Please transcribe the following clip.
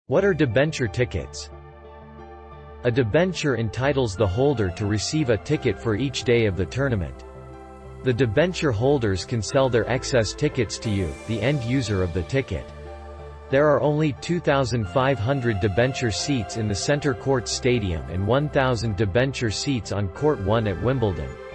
What are debenture tickets? A debenture entitles the holder to receive a ticket for each day of the tournament. The debenture holders can sell their excess tickets to you, the end user of the ticket. There are only 2,500 debenture seats in the Centre Court Stadium and 1,000 debenture seats on Court 1 at Wimbledon.